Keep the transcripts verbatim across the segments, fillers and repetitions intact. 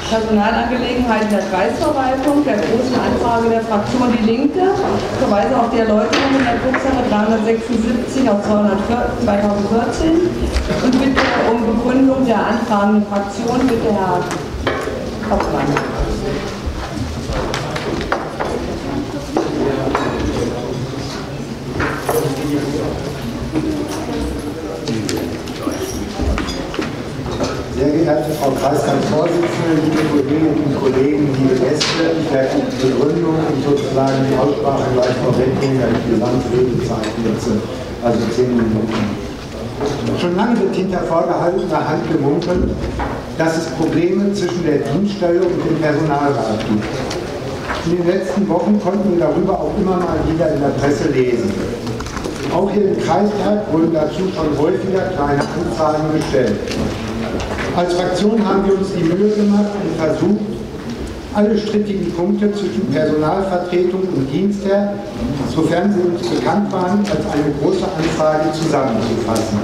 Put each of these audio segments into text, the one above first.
Personalangelegenheiten der Kreisverwaltung, der großen Anfrage der Fraktion Die Linke. Ich verweise auf die Erläuterung in der Drucksache dreihundertsechsundsiebzig aus zweitausendvierzehn und bitte um Begründung der anfragenden Fraktion. Bitte Herr Hoffmann. Sehr geehrte Frau Kreistagsvorsitzende, liebe Kolleginnen und Kollegen, liebe Gäste, ich werde die Begründung und sozusagen die Aussprache gleich vorwegnehmen, weil ich die Gesamtredezeit nutze, also zehn Minuten. Schon lange wird hinter vorgehaltener Hand gemunkelt, dass es Probleme zwischen der Dienststelle und dem Personalrat gibt. In den letzten Wochen konnten wir darüber auch immer mal wieder in der Presse lesen. Auch hier im Kreistag wurden dazu schon häufiger kleine Anfragen gestellt. Als Fraktion haben wir uns die Mühe gemacht und versucht, alle strittigen Punkte zwischen Personalvertretung und Dienstherr, sofern sie uns bekannt waren, als eine große Anfrage zusammenzufassen.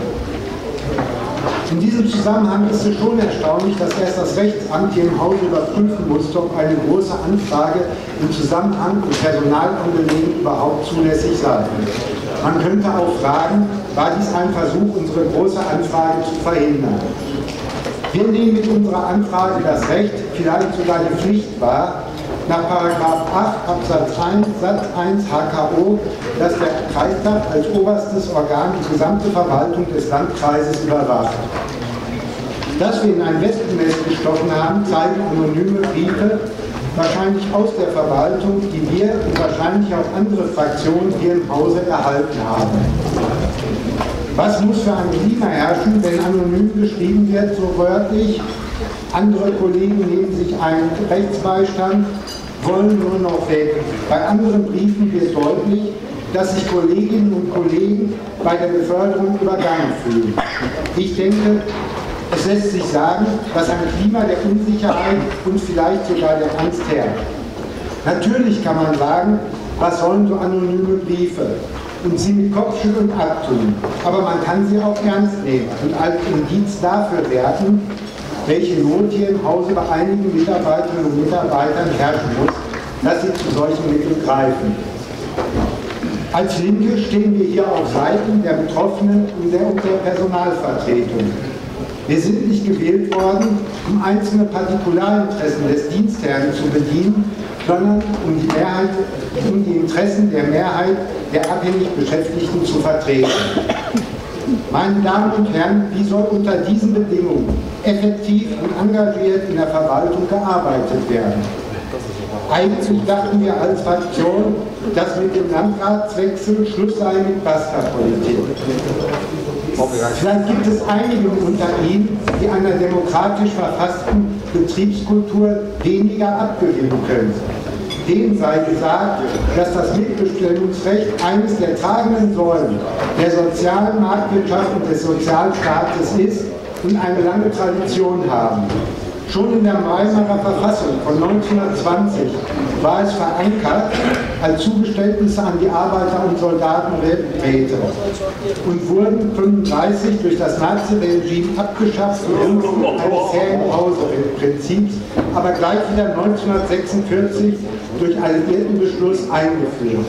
In diesem Zusammenhang ist es schon erstaunlich, dass erst das Rechtsamt hier im Hause überprüfen musste, ob eine große Anfrage im Zusammenhang mit Personalangelegenheiten überhaupt zulässig sei. Man könnte auch fragen, war dies ein Versuch, unsere große Anfrage zu verhindern? Wir nehmen mit unserer Anfrage das Recht, vielleicht sogar die Pflicht wahr, nach Paragraph acht Absatz eins Satz eins H K O, dass der Kreistag als oberstes Organ die gesamte Verwaltung des Landkreises überwacht. Dass wir in ein Wespennest gestochen haben, zeigen anonyme Briefe, wahrscheinlich aus der Verwaltung, die wir und wahrscheinlich auch andere Fraktionen hier im Hause erhalten haben. Was muss für ein Klima herrschen, wenn anonym geschrieben wird, so wörtlich, andere Kollegen nehmen sich einen Rechtsbeistand, wollen nur noch weg. Bei anderen Briefen wird deutlich, dass sich Kolleginnen und Kollegen bei der Beförderung übergangen fühlen. Ich denke, es lässt sich sagen, dass ein Klima der Unsicherheit und vielleicht sogar der Angst herrscht. Natürlich kann man sagen, was sollen so anonyme Briefe? Und sie mit Kopfschütteln abtun. Aber man kann sie auch ernst nehmen und als Indiz dafür werten, welche Not hier im Hause bei einigen Mitarbeiterinnen und Mitarbeitern herrschen muss, dass sie zu solchen Mitteln greifen. Als Linke stehen wir hier auf Seiten der Betroffenen und der, und der Personalvertretung. Wir sind nicht gewählt worden, um einzelne Partikularinteressen des Dienstherrn zu bedienen, sondern um die, Mehrheit, um die Interessen der Mehrheit der abhängig Beschäftigten zu vertreten. Meine Damen und Herren, wie soll unter diesen Bedingungen effektiv und engagiert in der Verwaltung gearbeitet werden? Eigentlich dachten wir als Fraktion, dass mit dem Landratswechsel Schluss sei mit Basta-Politik. Vielleicht gibt es einige unter Ihnen, die einer demokratisch verfassten Betriebskultur weniger abgewinnen können. Denen sei gesagt, dass das Mitbestimmungsrecht eines der tragenden Säulen der sozialen Marktwirtschaft und des Sozialstaates ist und eine lange Tradition haben. Schon in der Weimarer Verfassung von neunzehnhundertzwanzig war es verankert als Zugeständnisse an die Arbeiter- und Soldatenräte und wurden fünfunddreißig durch das Naziregime abgeschafft und eines Herrenhauser-Prinzips, aber gleich wieder neunzehnhundertsechsundvierzig durch Alliiertenbeschluss eingeführt.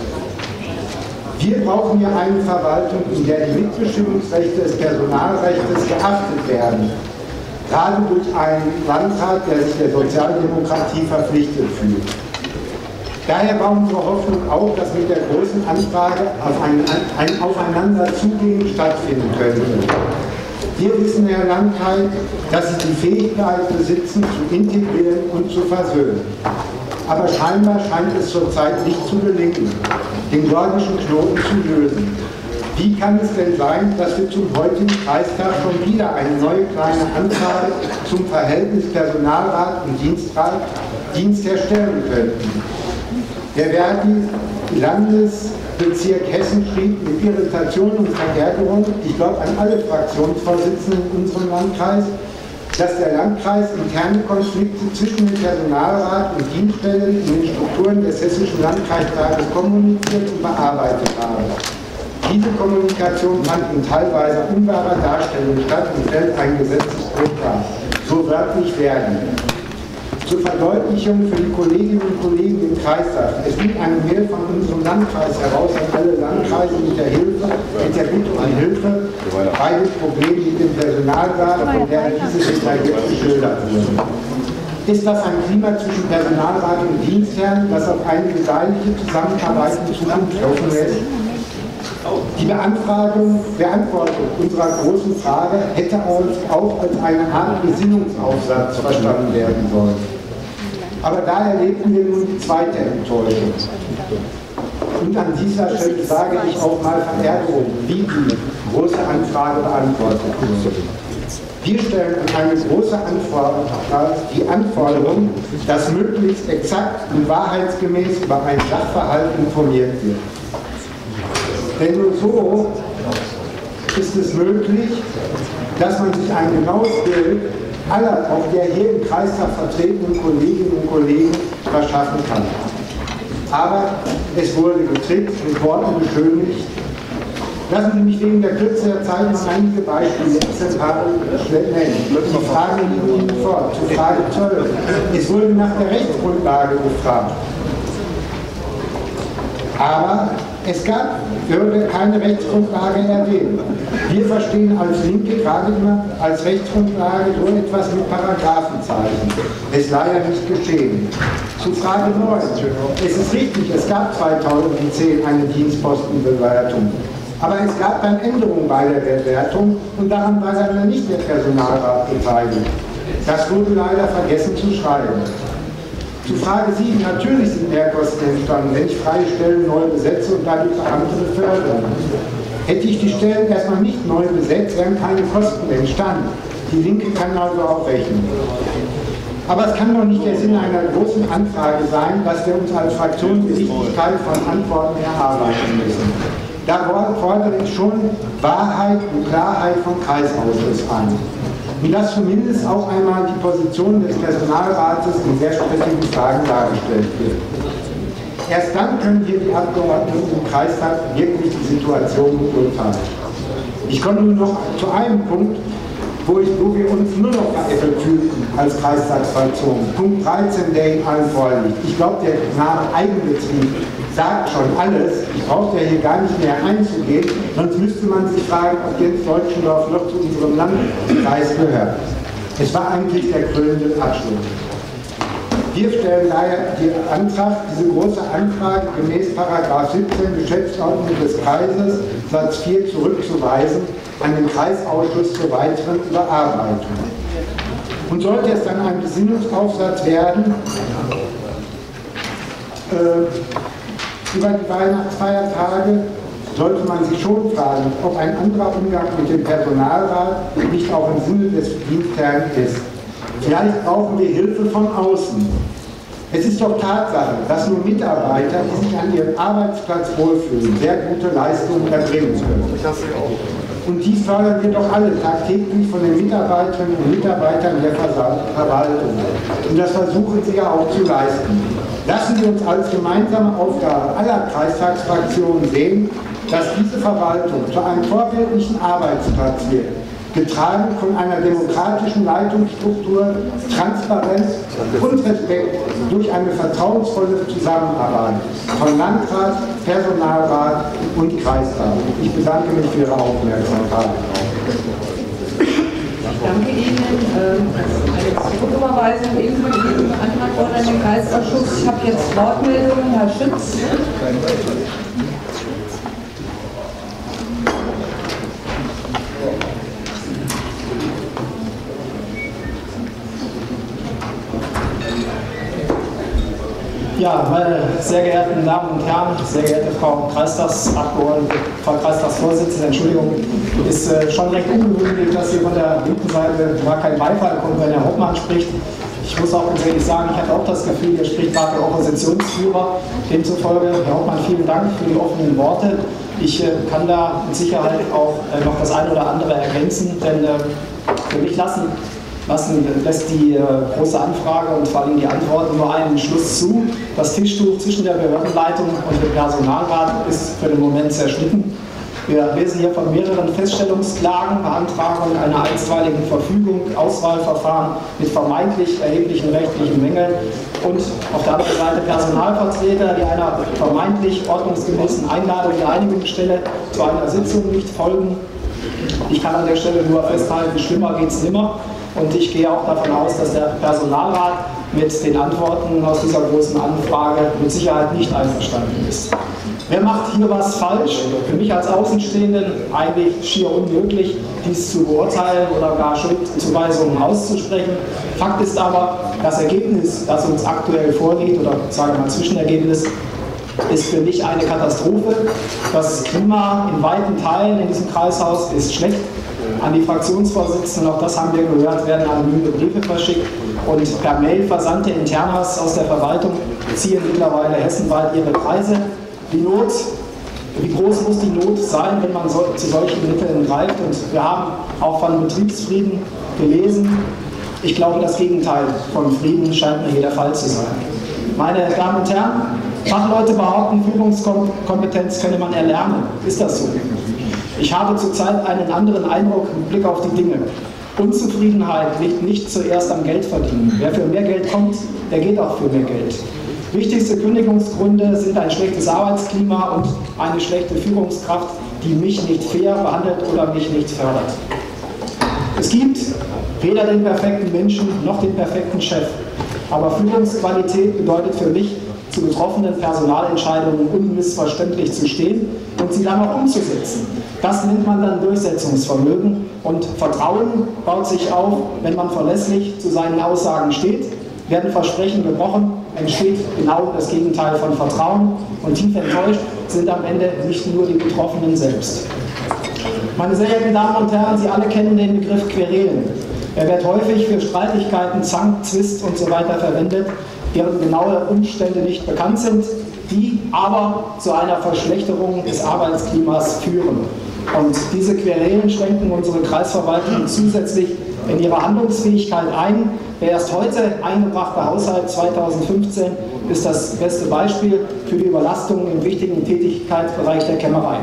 Wir brauchen hier eine Verwaltung, in der die Mitbestimmungsrechte des Personalrechts geachtet werden. Gerade durch einen Landrat, der sich der Sozialdemokratie verpflichtet fühlt. Daher war unsere Hoffnung auch, dass mit der großen Anfrage auf ein, ein Aufeinanderzugehen stattfinden könnte. Wir wissen, Herr Landkreis, dass Sie die Fähigkeit besitzen, zu integrieren und zu versöhnen. Aber scheinbar scheint es zurzeit nicht zu gelingen, den gordischen Knoten zu lösen. Wie kann es denn sein, dass wir zum heutigen Kreistag schon wieder eine neue kleine Anfrage zum Verhältnis Personalrat und Dienstrat, Dienstherr stellen könnten? Der Verdi Landesbezirk Hessen schrieb mit Irritation und Verärgerung, ich glaube an alle Fraktionsvorsitzenden in unserem Landkreis, dass der Landkreis interne Konflikte zwischen dem Personalrat und Dienststellen in den Strukturen des Hessischen Landkreistages kommuniziert und bearbeitet habe. Diese Kommunikation fand in teilweise unwahrer Darstellung statt und stellt ein Gesetzesbruch dar. So wörtlich werden. Zur Verdeutlichung für die Kolleginnen und Kollegen im Kreistag. Es ging eine Mail von unserem Landkreis heraus an alle Landkreise mit der Hilfe, mit der Bitte um Hilfe bei dem Problem mit dem Personalrat, von der diese detailliert geschildert wurde. Ist das ein Klima zwischen Personalrat und Dienstherren, das auf eine gedeihliche Zusammenarbeit in Zukunft hoffen lässt? Die Beantragung, Beantwortung unserer großen Frage hätte auch als eine Art Gesinnungsaufsatz verstanden werden sollen. Aber da erlebten wir nun die zweite Enttäuschung. Und an dieser Stelle sage ich auch mal Verärgerung, wie die große Anfrage beantwortet wurde. Wir stellen an eine große Anforderung, die Anforderung, dass möglichst exakt und wahrheitsgemäß über einen Sachverhalt informiert wird. Denn nur so ist es möglich, dass man sich ein genaues Bild aller auch der hier im Kreistag vertretenen Kolleginnen und Kollegen verschaffen kann. Aber es wurde getrickt, mit Worten beschönigt. Lassen Sie mich wegen der Kürze der Zeit noch einige Beispiele exemplarisch nennen. Die Frage liegt Ihnen vor. Zur Frage zwölf. Es wurde nach der Rechtsgrundlage gefragt. Aber es gab, würde keine Rechtsgrundlage erwähnt. Wir verstehen als Linke gerade immer als Rechtsgrundlage so etwas mit Paragraphenzeichen. Es ist leider nicht geschehen. Zu Frage neun. Es ist richtig, es gab zweitausendzehn eine Dienstpostenbewertung. Aber es gab dann Änderungen bei der Bewertung und daran war dann nicht der Personalrat beteiligt. Das wurde leider vergessen zu schreiben. Zu Frage sieben, natürlich sind Mehrkosten entstanden, wenn ich freie Stellen neu besetze und dadurch Beamte befördere. Hätte ich die Stellen erstmal nicht neu besetzt, wären keine Kosten entstanden. Die Linke kann also auch rechnen. Aber es kann doch nicht der Sinn einer großen Anfrage sein, dass wir uns als Fraktion die Wichtigkeit von Antworten erarbeiten müssen. Da fordere ich schon Wahrheit und Klarheit vom Kreisausschuss an. Und dass zumindest auch einmal die Position des Personalrates in sehr strittigen Fragen dargestellt wird. Erst dann können wir die Abgeordneten im Kreistag wirklich die Situation beurteilen. Ich komme nun noch zu einem Punkt, wo, ich, wo wir uns nur noch veräppelt fühlten als Kreistagsfraktion. Punkt dreizehn, der Ihnen allen vorliegt. Ich glaube, der Name Eigenbetrieb sagt schon alles. Ich brauche ja hier gar nicht mehr einzugehen, sonst müsste man sich fragen, ob Jens Deutschendorf noch zu unserem Landkreis gehört. Es war eigentlich der krönende Abschluss. Wir stellen daher den Antrag, diese große Anfrage gemäß Paragraph siebzehn Geschäftsordnung des Kreises, Satz vier zurückzuweisen an den Kreisausschuss zur weiteren Überarbeitung. Und sollte es dann ein Besinnungsaufsatz werden, äh, über die Weihnachtsfeiertage, sollte man sich schon fragen, ob ein anderer Umgang mit dem Personalrat nicht auch im Sinne des Dienstherrn ist. Vielleicht brauchen wir Hilfe von außen. Es ist doch Tatsache, dass nur Mitarbeiter, die sich an ihrem Arbeitsplatz wohlfühlen, sehr gute Leistungen erbringen können. Und dies fördern wir doch alle tagtäglich von den Mitarbeiterinnen und Mitarbeitern der Verwaltung. Und das versuchen sie ja auch zu leisten. Lassen wir uns als gemeinsame Aufgabe aller Kreistagsfraktionen sehen, dass diese Verwaltung zu einem vorbildlichen Arbeitsplatz wird, getragen von einer demokratischen Leitungsstruktur, Transparenz und Respekt durch eine vertrauensvolle Zusammenarbeit von Landrat, Personalrat und Kreistag. Ich bedanke mich für Ihre Aufmerksamkeit. Ich danke Ihnen. Ähm, eine Zurücküberweisung ebenfalls beantragt worden an den Kreisausschuss. Ich habe jetzt Wortmeldungen. Herr Schütz. Ja, meine sehr geehrten Damen und Herren, sehr geehrte Frau Kreistagsabgeordnete, Frau Kreistagsvorsitzende, Entschuldigung, ist äh, schon recht ungewöhnlich, dass hier von der linken Seite gar kein Beifall kommt, wenn Herr Hoffmann spricht. Ich muss auch ganz ehrlich sagen, ich hatte auch das Gefühl, hier spricht gerade der Oppositionsführer. Demzufolge, Herr Hoffmann, vielen Dank für die offenen Worte. Ich äh, kann da mit Sicherheit auch äh, noch das eine oder andere ergänzen, denn äh, für mich lassen Lassen, lässt die äh, große Anfrage und vor allem die Antworten nur einen Schluss zu. Das Tischtuch zwischen der Behördenleitung und dem Personalrat ist für den Moment zerschnitten. Wir lesen hier von mehreren Feststellungsklagen, Beantragung einer einstweiligen Verfügung, Auswahlverfahren mit vermeintlich erheblichen rechtlichen Mängeln und auf der anderen Seite Personalvertreter, die einer vermeintlich ordnungsgemäßen Einladung der Einigungsstelle zu einer Sitzung nicht folgen. Ich kann an der Stelle nur festhalten, schlimmer geht es nimmer. Und ich gehe auch davon aus, dass der Personalrat mit den Antworten aus dieser großen Anfrage mit Sicherheit nicht einverstanden ist. Wer macht hier was falsch? Für mich als Außenstehenden eigentlich schier unmöglich, dies zu beurteilen oder gar Schuldzuweisungen auszusprechen. Fakt ist aber, das Ergebnis, das uns aktuell vorliegt, oder sagen wir mal Zwischenergebnis, ist für mich eine Katastrophe. Das Klima in weiten Teilen in diesem Kreishaus ist schlecht. An die Fraktionsvorsitzenden, auch das haben wir gehört, werden anonyme Briefe verschickt und per Mail versandte Internas aus der Verwaltung ziehen mittlerweile hessenweit ihre Preise. Die Not, wie groß muss die Not sein, wenn man so, zu solchen Mitteln greift? Und wir haben auch von Betriebsfrieden gelesen. Ich glaube, das Gegenteil von Frieden scheint mir hier der Fall zu sein. Meine Damen und Herren, Fachleute behaupten, Führungskompetenz könne man erlernen. Ist das so? Ich habe zurzeit einen anderen Eindruck mit Blick auf die Dinge. Unzufriedenheit liegt nicht zuerst am Geldverdienen. Wer für mehr Geld kommt, der geht auch für mehr Geld. Wichtigste Kündigungsgründe sind ein schlechtes Arbeitsklima und eine schlechte Führungskraft, die mich nicht fair behandelt oder mich nicht fördert. Es gibt weder den perfekten Menschen noch den perfekten Chef. Aber Führungsqualität bedeutet für mich, zu getroffenen Personalentscheidungen unmissverständlich zu stehen und sie dann auch umzusetzen. Das nennt man dann Durchsetzungsvermögen und Vertrauen baut sich auf, wenn man verlässlich zu seinen Aussagen steht. Werden Versprechen gebrochen, entsteht genau das Gegenteil von Vertrauen und tief enttäuscht sind am Ende nicht nur die Betroffenen selbst. Meine sehr geehrten Damen und Herren, Sie alle kennen den Begriff Querelen. Er wird häufig für Streitigkeiten, Zank, Zwist und so weiter verwendet, deren genaue Umstände nicht bekannt sind, die aber zu einer Verschlechterung des Arbeitsklimas führen. Und diese Querelen schränken unsere Kreisverwaltung zusätzlich in ihrer Handlungsfähigkeit ein. Der erst heute eingebrachte Haushalt zweitausendfünfzehn ist das beste Beispiel für die Überlastung im wichtigen Tätigkeitsbereich der Kämmerei.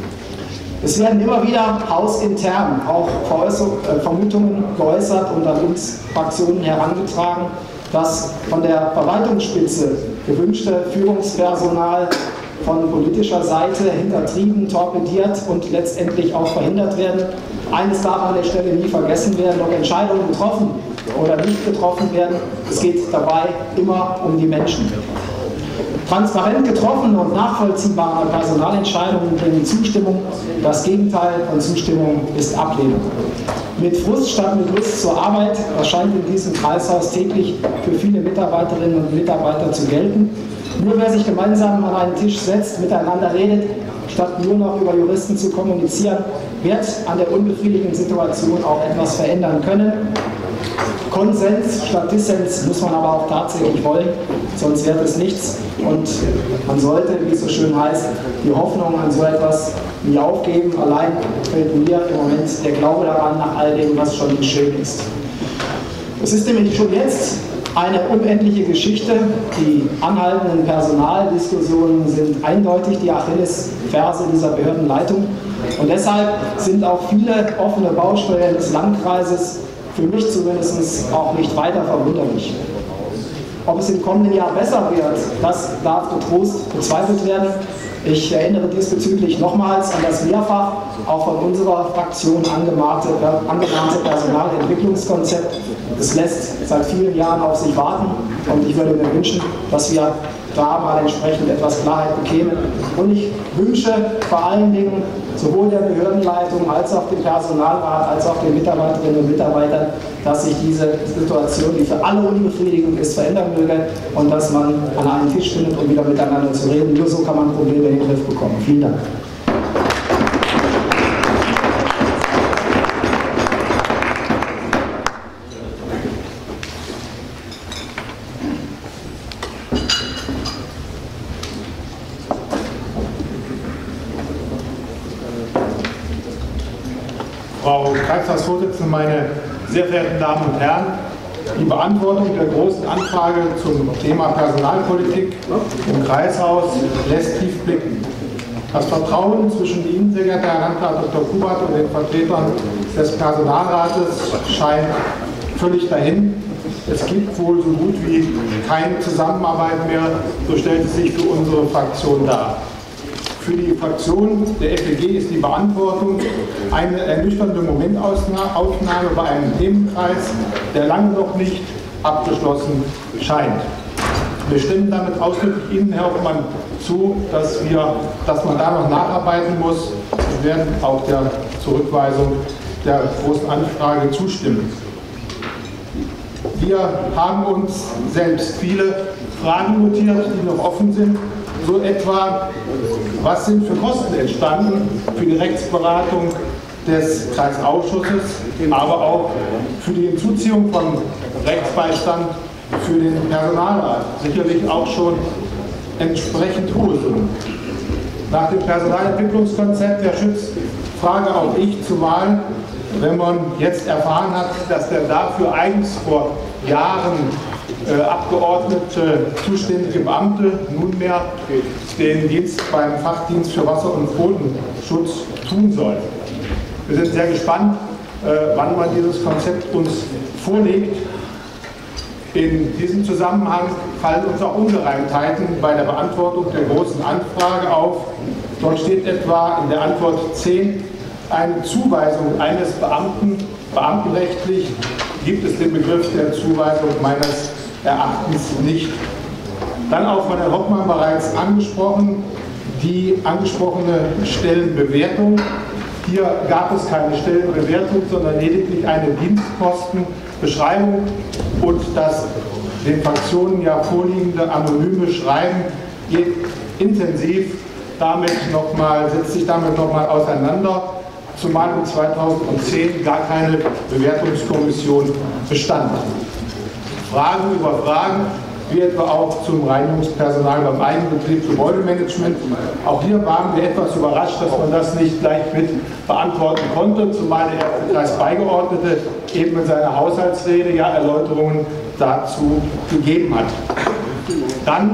Es werden immer wieder hausintern auch Vermutungen geäußert und an uns Fraktionen herangetragen, dass von der Verwaltungsspitze gewünschte Führungspersonal von politischer Seite hintertrieben, torpediert und letztendlich auch verhindert werden. Eines darf an der Stelle nie vergessen werden, ob Entscheidungen getroffen oder nicht getroffen werden. Es geht dabei immer um die Menschen. Transparent getroffene und nachvollziehbare Personalentscheidungen bringen Zustimmung. Das Gegenteil von Zustimmung ist Ablehnung. Mit Frust statt mit Lust zur Arbeit, das scheint in diesem Kreishaus täglich für viele Mitarbeiterinnen und Mitarbeiter zu gelten. Nur wer sich gemeinsam an einen Tisch setzt, miteinander redet, statt nur noch über Juristen zu kommunizieren, wird an der unbefriedigenden Situation auch etwas verändern können. Konsens statt Dissens muss man aber auch tatsächlich wollen, sonst wird es nichts. Und man sollte, wie es so schön heißt, die Hoffnung an so etwas nie aufgeben. Allein fällt mir im Moment der Glaube daran, nach all dem, was schon geschehen ist. Es ist nämlich schon jetzt eine unendliche Geschichte. Die anhaltenden Personaldiskussionen sind eindeutig die Achillesferse dieser Behördenleitung. Und deshalb sind auch viele offene Baustellen des Landkreises für mich zumindest auch nicht weiter verwunderlich. Ob es im kommenden Jahr besser wird, das darf getrost bezweifelt werden. Ich erinnere diesbezüglich nochmals an das mehrfach auch von unserer Fraktion angemahnte, angemahnte Personalentwicklungskonzept. Es lässt seit vielen Jahren auf sich warten und ich würde mir wünschen, dass wir da mal entsprechend etwas Klarheit bekämen. Und ich wünsche vor allen Dingen sowohl der Behördenleitung als auch dem Personalrat als auch den Mitarbeiterinnen und Mitarbeitern, dass sich diese Situation, die für alle unbefriedigend ist, verändern möge und dass man an einen Tisch findet, um wieder miteinander zu reden. Nur so kann man Probleme in den Griff bekommen. Vielen Dank. Frau Kreistagsvorsitzende, meine sehr verehrten Damen und Herren, die Beantwortung der großen Anfrage zum Thema Personalpolitik im Kreishaus lässt tief blicken. Das Vertrauen zwischen Ihnen, sehr geehrter Herr Landrat Doktor Kubert, und den Vertretern des Personalrates scheint völlig dahin. Es gibt wohl so gut wie keine Zusammenarbeit mehr, so stellt es sich für unsere Fraktion dar. Für die Fraktion der F D G ist die Beantwortung eine ernüchternde Momentaufnahme bei einem Themenkreis, der lange noch nicht abgeschlossen scheint. Wir stimmen damit ausdrücklich Ihnen, Herr Hoffmann, zu, dass, wir, dass man da noch nacharbeiten muss. Wir werden auch der Zurückweisung der Großen Anfrage zustimmen. Wir haben uns selbst viele Fragen notiert, die noch offen sind. So etwa, was sind für Kosten entstanden für die Rechtsberatung des Kreisausschusses, aber auch für die Hinzuziehung von Rechtsbeistand für den Personalrat. Sicherlich auch schon entsprechend hohe Summen. Nach dem Personalentwicklungskonzept, Herr Schütz, frage auch ich, zumal, wenn man jetzt erfahren hat, dass der dafür eigens vor Jahren äh, abgeordnete zuständige Beamte nunmehr den Dienst beim Fachdienst für Wasser- und Bodenschutz tun soll. Wir sind sehr gespannt, äh, wann man dieses Konzept uns vorlegt. In diesem Zusammenhang fallen uns auch Ungereimtheiten bei der Beantwortung der Großen Anfrage auf. Dort steht etwa in der Antwort zehn, eine Zuweisung eines Beamten, beamtenrechtlich gibt es den Begriff der Zuweisung meines Erachtens nicht. Dann auch von Herrn Hoffmann bereits angesprochen, die angesprochene Stellenbewertung. Hier gab es keine Stellenbewertung, sondern lediglich eine Dienstkostenbeschreibung und das den Fraktionen ja vorliegende anonyme Schreiben geht intensiv damit noch mal, setzt sich damit nochmal auseinander, zumal in zweitausendzehn gar keine Bewertungskommission bestand. Fragen über Fragen, wie etwa auch zum Reinigungspersonal beim Eigenbetrieb Gebäudemanagement. Auch hier waren wir etwas überrascht, dass man das nicht gleich mit beantworten konnte, zumal der Kreisbeigeordnete eben in seiner Haushaltsrede ja Erläuterungen dazu gegeben hat. Dann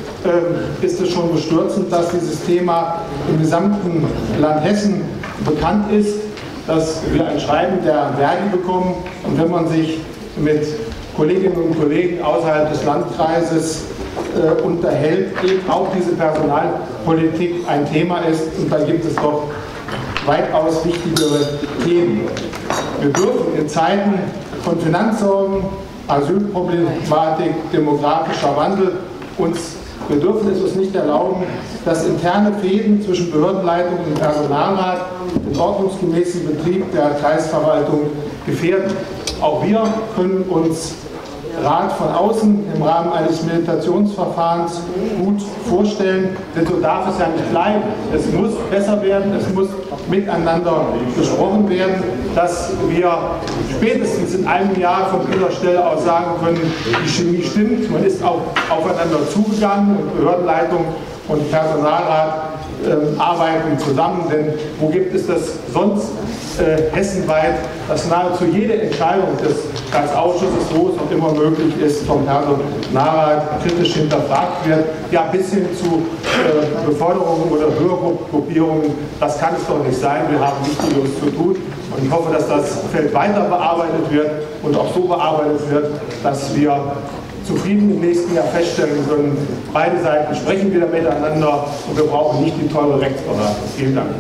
äh, ist es schon bestürzend, dass dieses Thema im gesamten Land Hessen bekannt ist, dass wir ein Schreiben der Verdi bekommen, und wenn man sich mit Kolleginnen und Kollegen außerhalb des Landkreises äh, unterhält, eben auch diese Personalpolitik ein Thema ist, und da gibt es doch weitaus wichtigere Themen. Wir dürfen in Zeiten von Finanzsorgen, Asylproblematik, demografischer Wandel uns Wir dürfen es uns nicht erlauben, dass interne Fäden zwischen Behördenleitung und Personalrat den ordnungsgemäßen Betrieb der Kreisverwaltung gefährden. Auch wir können uns Rat von außen im Rahmen eines Meditationsverfahrens gut vorstellen, denn so darf es ja nicht bleiben. Es muss besser werden, es muss miteinander besprochen werden, dass wir spätestens in einem Jahr von dieser Stelle aus sagen können, die Chemie stimmt, man ist auch aufeinander zugegangen und Behördenleitung und Personalrat äh, arbeiten zusammen, denn wo gibt es das sonst äh, hessenweit, dass nahezu jede Entscheidung des Kreisausschusses, wo es noch immer möglich ist, vom Personalrat kritisch hinterfragt wird, ja bis hin zu äh, Beförderungen oder Bürgergruppierungen. Das kann es doch nicht sein, wir haben Wichtigeres zu tun. Und ich hoffe, dass das Feld weiter bearbeitet wird und auch so bearbeitet wird, dass wir zufrieden im nächsten Jahr feststellen können, beide Seiten sprechen wieder miteinander und wir brauchen nicht die teure Rechtsberatung. Vielen Dank.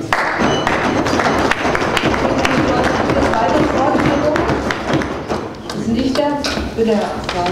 Das ist nicht der, bitte Herr Abgeordneter.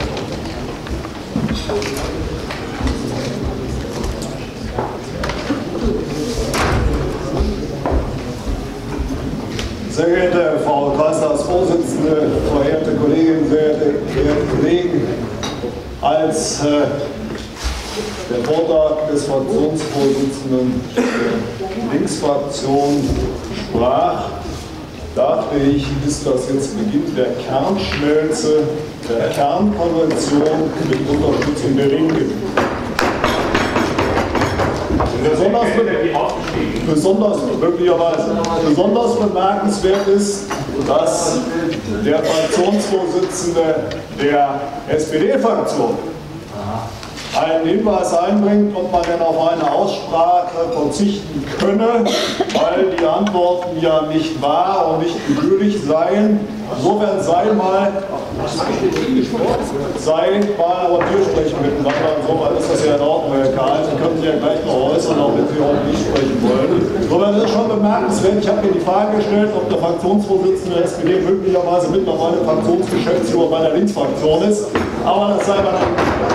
Sehr geehrte Frau Kreistagsvorsitzende, verehrte Kolleginnen, sehr geehrte Kollegen, als äh, der Vortrag des Fraktionsvorsitzenden der Linksfraktion sprach, dachte ich, ist das jetzt Beginn der Kernschmelze der Kernkonvention mit Unterstützung der Linken. Besonders, besonders, möglicherweise, besonders bemerkenswert ist, dass der Fraktionsvorsitzende der S P D-Fraktion einen Hinweis einbringt, ob man denn auf eine Aussprache verzichten könne, weil die Antworten ja nicht wahr und nicht gebührlich seien. Insofern sei mal, sei mal aber Türsprechen miteinander. Insofern ist das ja in Ordnung, Herr Karl. Sie können sich ja gleich noch äußern, auch wenn Sie heute nicht sprechen wollen. Insofern ist es schon bemerkenswert. Ich habe mir die Frage gestellt, ob der Fraktionsvorsitzende der S P D möglicherweise mittlerweile Fraktionsgeschäftsführer bei der Linksfraktion ist. Aber das sei mal dann.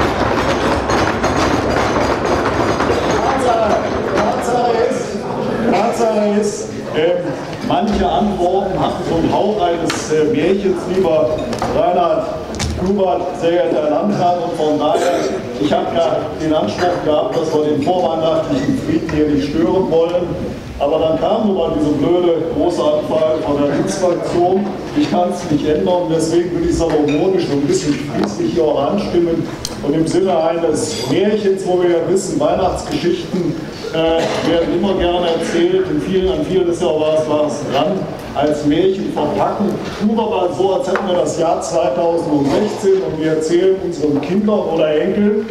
Tatsache ist, Tatsache ist äh, manche Antworten hatten so einen Hauch eines äh, Märchens, lieber Reinhard Kubert, sehr geehrter Herr Landrat, und von daher, ich habe ja den Anspruch gehabt, dass wir den vorweihnachtlichen Frieden hier nicht stören wollen. Aber dann kam nun mal diese blöde große Anfrage von der Linksfraktion. Ich kann es nicht ändern, deswegen will ich es salomonisch und ein bisschen friedlich hier auch anstimmen. Und im Sinne eines Märchens, wo wir ja wissen, Weihnachtsgeschichten äh, werden immer gerne erzählt, in vielen, an vielen ist ja auch was, was dran, als Märchen verpacken. Tun wir mal so, als hätten wir das Jahr zweitausendsechzehn und wir erzählen unseren Kindern oder Enkeln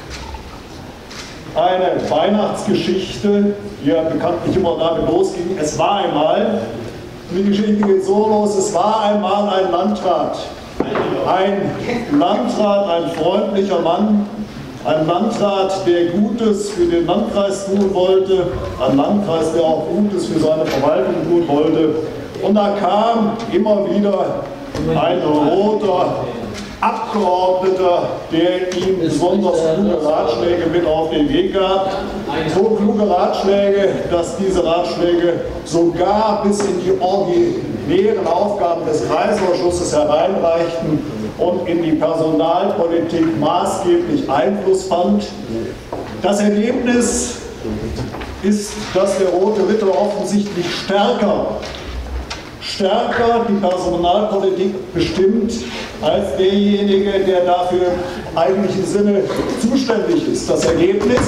eine Weihnachtsgeschichte, die ja bekanntlich immer damit losging. Es war einmal, die Geschichte geht so los, es war einmal ein Landrat. Ein Landrat, ein freundlicher Mann, ein Landrat, der Gutes für den Landkreis tun wollte, ein Landkreis, der auch Gutes für seine Verwaltung tun wollte. Und da kam immer wieder ein roter Abgeordneter, der ihm besonders kluge Ratschläge mit auf den Weg gab. So kluge Ratschläge, dass diese Ratschläge sogar bis in die originären Aufgaben des Kreisausschusses hereinreichten und in die Personalpolitik maßgeblich Einfluss fand. Das Ergebnis ist, dass der Rote Ritter offensichtlich stärker stärker die Personalpolitik bestimmt als derjenige, der dafür im eigentlichen Sinne zuständig ist. Das Ergebnis,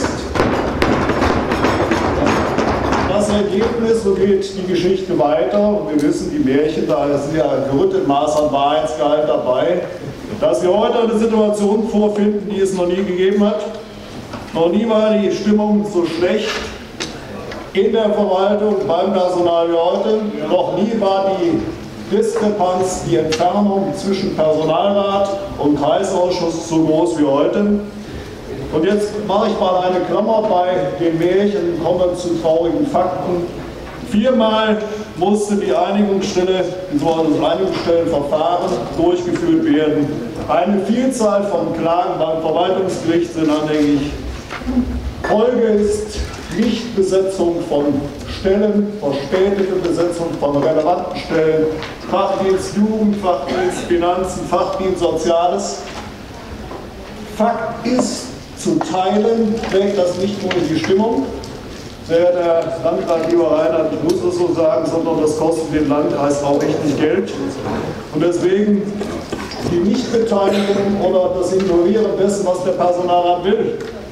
das Ergebnis, so geht die Geschichte weiter, und wir wissen, die Märchen, da ist ja ein gerüttet Maß an Wahrheitsgehalt dabei, dass wir heute eine Situation vorfinden, die es noch nie gegeben hat. Noch nie war die Stimmung so schlecht in der Verwaltung, beim Personal wie heute. Noch nie war die Diskrepanz, die Entfernung zwischen Personalrat und Kreisausschuss so groß wie heute. Und jetzt mache ich mal eine Klammer bei den Märchen und komme zu traurigen Fakten. Viermal musste die Einigungsstelle, das Einigungsstellenverfahren durchgeführt werden. Eine Vielzahl von Klagen beim Verwaltungsgericht sind anhängig. Folge ist Nichtbesetzung von Stellen, verspätete Besetzung von relevanten Stellen, Fachdienst Jugend, Fachdienst Finanzen, Fachdienst Soziales. Fakt ist, zu teilen trägt das nicht nur in die Stimmung, sehr der Landrat, lieber Reinhard, ich muss das so sagen, sondern das kostet den Landkreis auch richtig Geld. Und deswegen die Nichtbeteiligung oder das Ignorieren dessen, was der Personalrat will,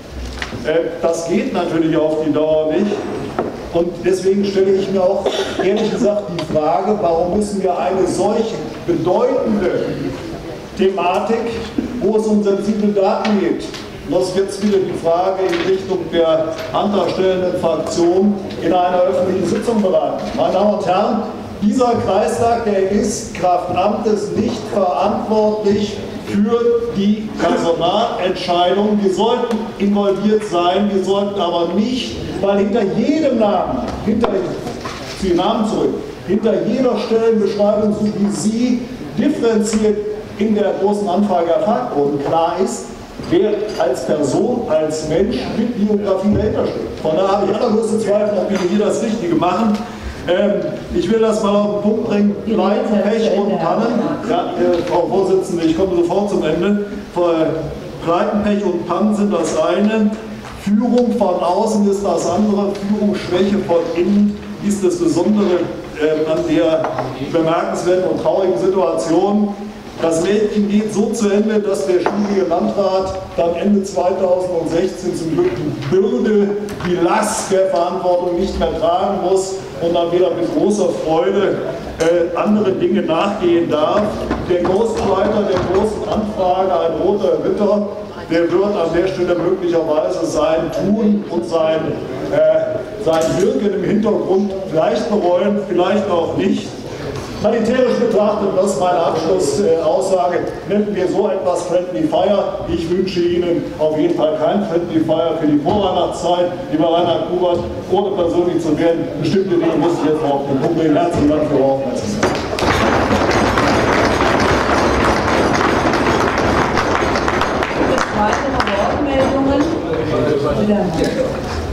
das geht natürlich auf die Dauer nicht. Und deswegen stelle ich mir auch ehrlich gesagt die Frage, warum müssen wir eine solche bedeutende Thematik, wo es um sensible Daten geht, und das ist jetzt wieder die Frage in Richtung der antragstellenden Fraktion, in einer öffentlichen Sitzung beraten. Meine Damen und Herren, dieser Kreistag, der ist Kraft Amtes nicht verantwortlich für die Personalentscheidungen. Wir sollten involviert sein, wir sollten aber nicht, weil hinter jedem Namen, hinter die Namen zurück, hinter jeder Stellenbeschreibung, so wie sie differenziert in der großen Anfrage erfragt wurden, klar ist, wer als Person, als Mensch mit Biografie dahinter steht. Von daher habe ich allergrößte Zweifel, ob wir hier das Richtige machen. Ähm, ich will das mal auf den Punkt bringen. Leid, Pech und Pannen. Ja, äh, Frau Vorsitzende, ich komme sofort zum Ende. Pleiten, Pech und Pannen sind das eine. Führung von außen ist das andere. Führungsschwäche von innen ist das Besondere äh, an der bemerkenswerten und traurigen Situation. Das Märchen geht so zu Ende, dass der schwierige Landrat dann Ende zweitausendsechzehn zum Glück die Bürde, die Last der Verantwortung nicht mehr tragen muss und dann wieder mit großer Freude äh, andere Dinge nachgehen darf. Der Ghostwriter der großen Anfrage, ein roter Ritter, der wird an der Stelle möglicherweise sein Tun und sein, äh, sein Wirken im Hintergrund vielleicht bereuen, vielleicht auch nicht. Militärisch betrachtet, das ist meine Abschlussaussage, nennen wir so etwas Friendly Fire. Ich wünsche Ihnen auf jeden Fall kein Friendly Fire für die Vorweihnachtszeit. Lieber Reinhard Kubert, ohne persönlich zu werden, bestimmte Dinge muss ich jetzt noch auf den Punkt bringen. Herzlichen Dank für Ihre Aufmerksamkeit. Gibt es weitere Wortmeldungen? Wieder.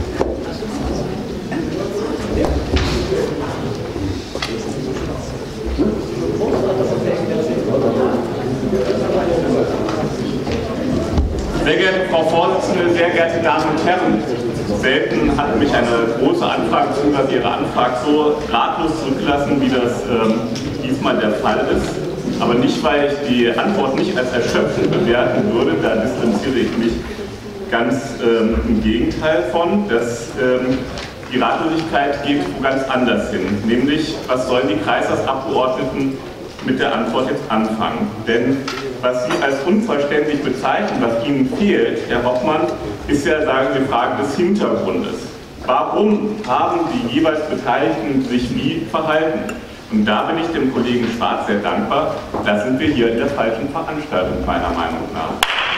Sehr geehrte Frau Vorsitzende, sehr geehrte Damen und Herren, selten hat mich eine große Anfrage bzw. Ihre Anfrage so ratlos zurückgelassen, wie das ähm, diesmal der Fall ist. Aber nicht, weil ich die Antwort nicht als erschöpfend bewerten würde, da distanziere ich mich ganz ähm, im Gegenteil von. Dass, ähm, die Ratlosigkeit geht wo ganz anders hin, nämlich was sollen die Kreistagsabgeordneten mit der Antwort jetzt anfangen. Denn was Sie als unverständlich bezeichnen, was Ihnen fehlt, Herr Hoffmann, ist ja, sagen Sie, Frage des Hintergrundes. Warum haben die jeweils Beteiligten sich wie verhalten? Und da bin ich dem Kollegen Schwarz sehr dankbar. Da sind wir hier in der falschen Veranstaltung, meiner Meinung nach.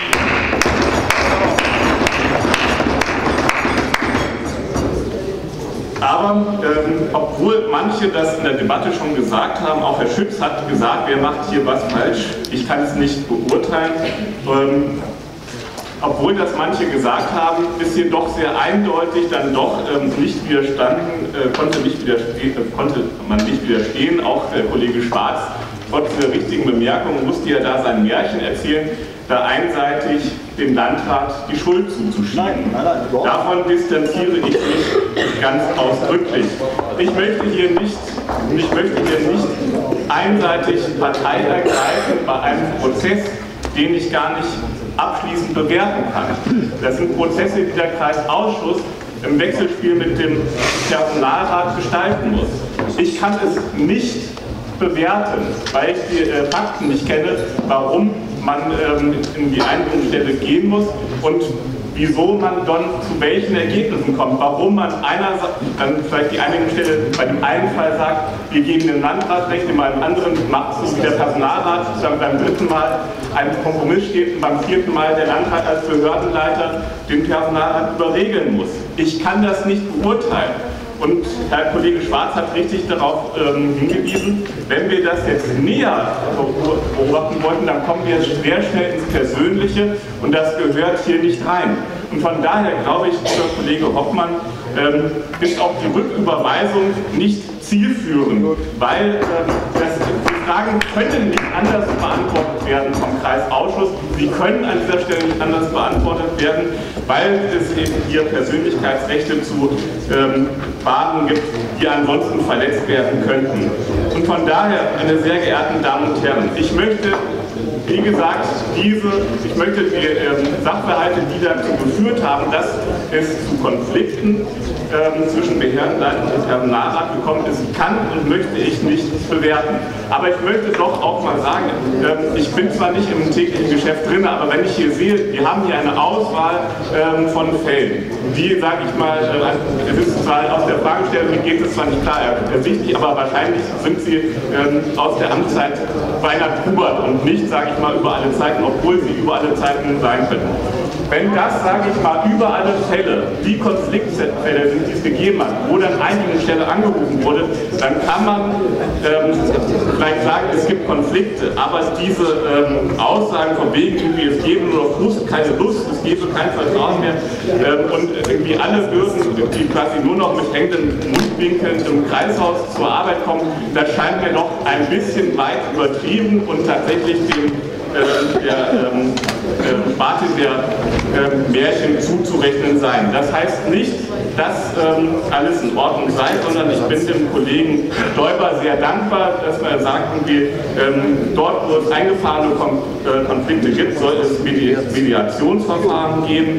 Aber ähm, obwohl manche das in der Debatte schon gesagt haben, auch Herr Schütz hat gesagt, wer macht hier was falsch, ich kann es nicht beurteilen. Ähm, obwohl das manche gesagt haben, ist hier doch sehr eindeutig dann doch ähm, nicht widerstanden, äh, konnte, nicht widerstehen, äh, konnte man nicht widerstehen, auch der Kollege Schwarz, trotz der richtigen Bemerkung, musste ja da sein Märchen erzählen, da einseitig dem Landrat die Schuld zuzuschieben. Nein, nein, nein, davon distanziere ich mich ganz ausdrücklich. Ich möchte hier nicht, ich möchte hier nicht einseitig Partei ergreifen bei einem Prozess, den ich gar nicht abschließend bewerten kann. Das sind Prozesse, die der Kreisausschuss im Wechselspiel mit dem Personalrat gestalten muss. Ich kann es nicht bewerten, weil ich die äh, Fakten nicht kenne, warum man ähm, in die Einigungsstelle gehen muss und wieso man dann zu welchen Ergebnissen kommt. Warum man einer dann vielleicht die Einigungsstelle bei dem einen Fall sagt, wir geben dem Landrat recht, in einem anderen macht es so wie der Personalrat, dann beim dritten Mal ein Kompromiss steht und beim vierten Mal der Landrat als Behördenleiter den Personalrat überregeln muss. Ich kann das nicht beurteilen. Und Herr Kollege Schwarz hat richtig darauf ähm, hingewiesen, wenn wir das jetzt näher beobachten wollten, dann kommen wir sehr schnell ins Persönliche und das gehört hier nicht rein. Und von daher glaube ich, lieber Kollege Hoffmann, ähm, ist auch die Rücküberweisung nicht zielführend, weil ähm, das, die Fragen können nicht anders beantwortet werden vom Kreisausschuss. Sie können an dieser Stelle nicht anders beantwortet werden, weil es eben hier Persönlichkeitsrechte zu ähm, Baden gibt, die ansonsten verletzt werden könnten. Und von daher, meine sehr geehrten Damen und Herren, ich möchte, wie gesagt, diese, ich möchte die ähm, Sachverhalte, die dazu geführt haben, dass es zu Konflikten ähm, zwischen Behördenleitung und Personalrat gekommen ist, kann und möchte ich nicht bewerten. Aber ich möchte doch auch mal sagen, ähm, ich bin zwar nicht im täglichen Geschäft drin, aber wenn ich hier sehe, wir haben hier eine Auswahl ähm, von Fällen, die, sage ich mal, äh, es ist zwar aus der Fragestellung, geht es zwar nicht klar ersichtlich, aber wahrscheinlich sind sie ähm, aus der Amtszeit Reinhard Kubert und nicht, sage ich mal, über alle Zeiten, obwohl sie über alle Zeiten sein können. Wenn das, sage ich mal, über alle Fälle, die Konfliktfälle sind, die es gegeben hat, wo dann Einigungsstelle angerufen wurde, dann kann man ähm, vielleicht sagen, es gibt Konflikte, aber diese ähm, Aussagen von wegen, irgendwie, es gebe nur noch Lust, keine Lust, es gebe kein Vertrauen mehr ähm, und irgendwie alle würden, die quasi nur noch mit hängenden Mundwinkeln im Kreishaus zur Arbeit kommen, das scheint mir noch ein bisschen weit übertrieben und tatsächlich dem äh, der ähm, äh, Warte der äh, Märchen zuzurechnen sein. Das heißt nicht, dass ähm, alles in Ordnung sei, sondern ich bin dem Kollegen Stoiber sehr dankbar, dass wir sagten, wir, ähm, dort, wo es eingefahrene Kon äh, Konflikte gibt, soll es Medi Mediationsverfahren geben.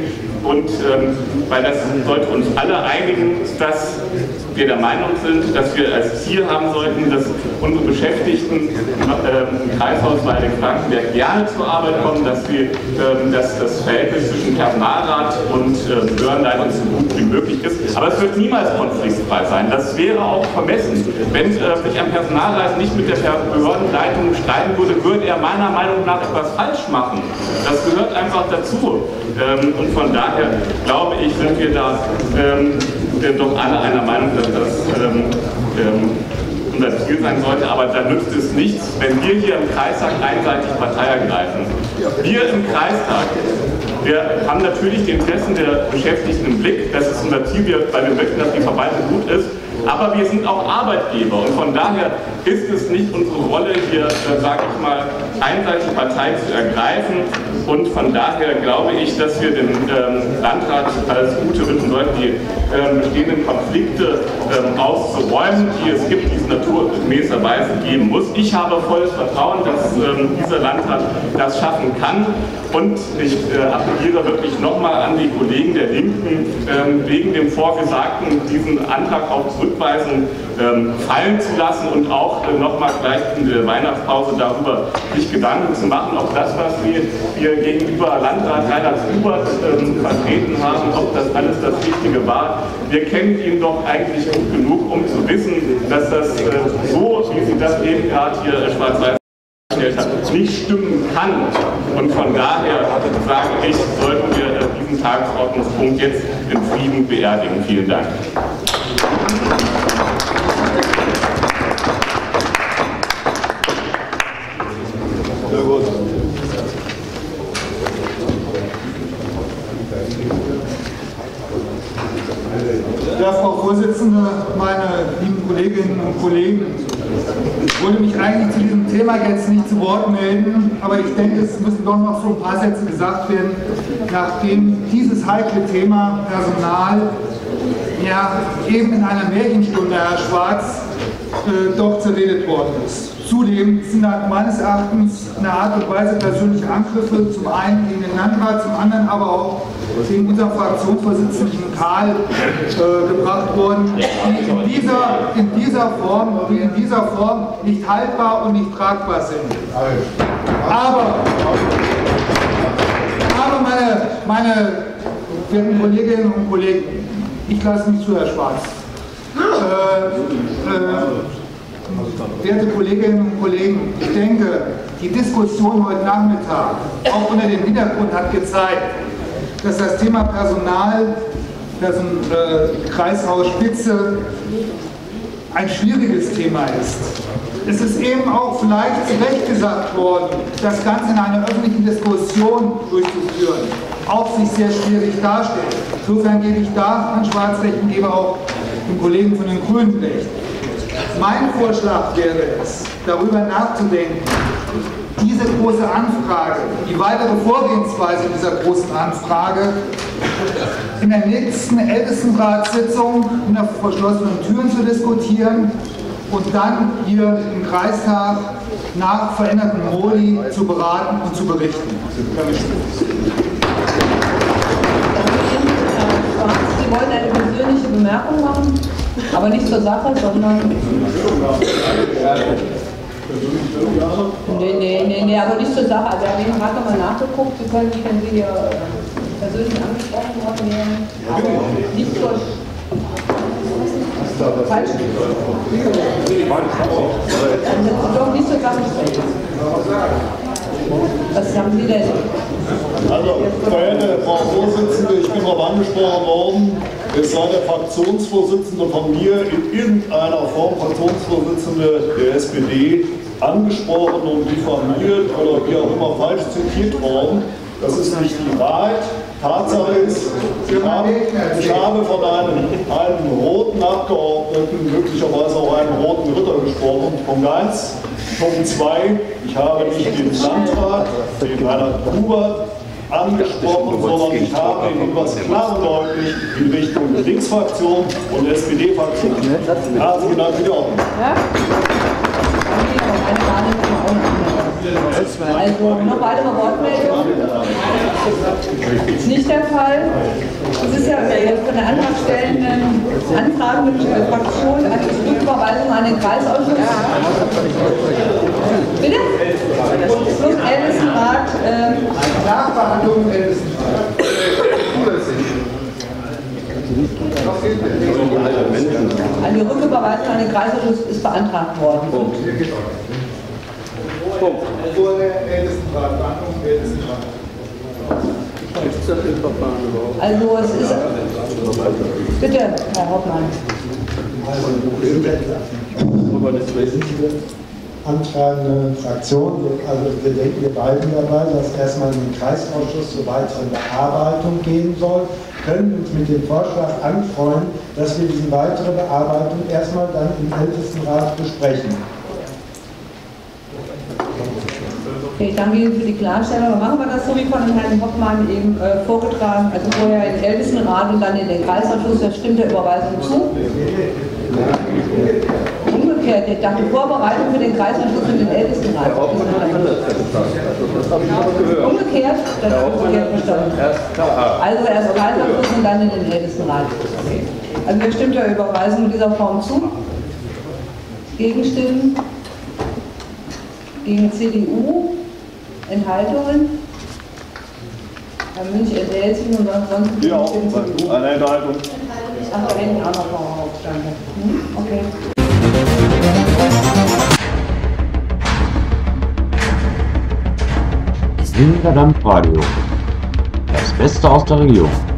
Und ähm, weil das sollte uns alle einigen, dass wir der Meinung sind, dass wir als Ziel haben sollten, dass unsere Beschäftigten ähm, im Kreishaus Waldeck-Frankenberg gerne zur Arbeit kommen, dass, wir, ähm, dass das Verhältnis zwischen Personalrat und äh, Behördenleitung so gut wie möglich ist. Aber es wird niemals konfliktfrei sein. Das wäre auch vermessen. Wenn äh, sich ein Personalrat nicht mit der Behördenleitung streiten würde, würde er meiner Meinung nach etwas falsch machen. Das gehört einfach dazu. Ähm, und von daher glaube ich, sind wir da ähm, doch alle einer Meinung, dass das ähm, ähm, unser Ziel sein sollte. Aber da nützt es nichts, wenn wir hier im Kreistag einseitig Partei ergreifen. Wir im Kreistag, wir haben natürlich die Interessen der Beschäftigten im Blick. Das ist unser Ziel, weil wir möchten, dass die Verwaltung gut ist. Aber wir sind auch Arbeitgeber und von daher ist es nicht unsere Rolle, hier, äh, sage ich mal, einseitig Partei zu ergreifen. Und von daher glaube ich, dass wir dem ähm, Landrat als Gute bitten sollten, die ähm, bestehenden Konflikte ähm, auszuräumen, die es gibt, die es naturgemäßerweise geben muss. Ich habe volles Vertrauen, dass ähm, dieser Landrat das schaffen kann. Und ich äh, appelliere wirklich nochmal an die Kollegen der Linken, ähm, wegen dem Vorgesagten diesen Antrag auf Zurückweisung ähm, fallen zu lassen und auch äh, nochmal vielleicht in der Weihnachtspause darüber sich Gedanken zu machen, ob das, was wir, wir gegenüber Landrat Reinhard Hubert ähm, vertreten haben, ob das alles das Richtige war. Wir kennen ihn doch eigentlich gut genug, um zu wissen, dass das äh, so, wie Sie das eben gerade hier äh, schwarz-weiß hat, nicht stimmen kann. Und von daher sage ich, sollten wir diesen Tagesordnungspunkt jetzt in Frieden beerdigen. Vielen Dank. Sehr gut. Ja, Frau Vorsitzende, meine lieben Kolleginnen und Kollegen, ich wollte mich eigentlich zu diesem Thema jetzt nicht zu Wort melden, aber ich denke, es müssen doch noch so ein paar Sätze gesagt werden, nachdem dieses heikle Thema Personal ja eben in einer Märchenstunde, Herr Schwarz, äh, doch zerredet worden ist. Zudem sind da meines Erachtens eine Art und Weise persönliche Angriffe, zum einen gegen den Landrat, zum anderen aber auch gegen unseren Fraktionsvorsitzenden Karl äh, gebracht worden, die in dieser, in, dieser Form, die in dieser Form nicht haltbar und nicht tragbar sind. Aber, aber meine, meine verehrten Kolleginnen und Kollegen, ich lasse mich zu, Herr Schwarz. Äh, äh, Werte Kolleginnen und Kollegen, ich denke, die Diskussion heute Nachmittag, auch unter dem Hintergrund, hat gezeigt, dass das Thema Personal, das im äh, Kreishaus Spitze ein schwieriges Thema ist. Es ist eben auch vielleicht zu Recht gesagt worden, das Ganze in einer öffentlichen Diskussion durchzuführen, auch sich sehr schwierig darstellt. Insofern gebe ich da an Schwarz recht und gebe auch den Kollegen von den Grünen recht. Mein Vorschlag wäre es, darüber nachzudenken, diese große Anfrage, die weitere Vorgehensweise dieser großen Anfrage in der nächsten Ältestenratssitzung hinter verschlossenen Türen zu diskutieren und dann hier im Kreistag nach verändertem Modi zu beraten und zu berichten. Sie wollen eine persönliche Bemerkung machen, aber nicht zur Sache, sondern... Nee, nee, nee, nee, aber nicht zur Sache. Also wir haben eben gerade nochmal nachgeguckt, Sie können, wenn Sie hier persönlich angesprochen worden wären, aber nicht zur... Falsch? Doch nicht zur Sache sprechen. Was haben Sie denn? Also, verehrte Frau Vorsitzende, ich bin darauf angesprochen worden, es sei der Fraktionsvorsitzende von mir in irgendeiner Form, Fraktionsvorsitzende der S P D, angesprochen und diffamiert oder wie auch immer falsch zitiert worden. Das ist nicht die Wahrheit. Tatsache ist, ich habe, ich habe von einem, einem roten Abgeordneten, möglicherweise auch einem roten Ritter gesprochen. Punkt eins. Punkt zwei. Ich habe nicht den Landrat, den Reinhard Hubert, angesprochen, sondern ich habe etwas klar und deutlich in Richtung Linksfraktion und S P D-Fraktion. Herzlichen Dank für die Ordnung. Also noch weitere Wortmeldungen? Ist nicht der Fall. Es ist ja von der antragstellenden Anfrage mit der Fraktion eine Rücküberweisung an den Kreisausschuss. Bitte? Plus Ältestenrat. Ähm, Nachverhandlungen im Ältestenrat. An die Rücküberweisung an den Kreisausschuss ist beantragt worden. Punkt. Punkt. Vor der Ältestenrat, Verhandlung im Ältestenrat. Also es ist... Bitte, Herr Hauptmann. Antragende Fraktion, also wir denken wir beiden dabei, dass erstmal in den Kreisausschuss zur weiteren Bearbeitung gehen soll, können uns mit dem Vorschlag anfreunden, dass wir diese weitere Bearbeitung erstmal dann im Ältestenrat besprechen. Okay, ich danke Ihnen für die Klarstellung. Dann machen wir das so wie von Herrn Hoffmann eben äh, vorgetragen, also vorher in den Ältestenrat und dann in den Kreisausschuss. Da stimmt der Überweisung zu. Umgekehrt, ich dachte Vorbereitung für den Kreisausschuss und den Ältestenrat. Umgekehrt, das ist umgekehrt verstanden. Also erst Kreisausschuss und dann in den Ältestenrat. Okay. Also wer stimmt der Überweisung in dieser Form zu? Gegenstimmen? Gegen C D U? Enthaltungen? Herr Münch enthält sich und ansonsten... Ja, auch eine Enthaltung. Ach, da hinten auch noch Frau Aufstand. Hm? Okay. Silberdampfradio. Das Beste aus der Region.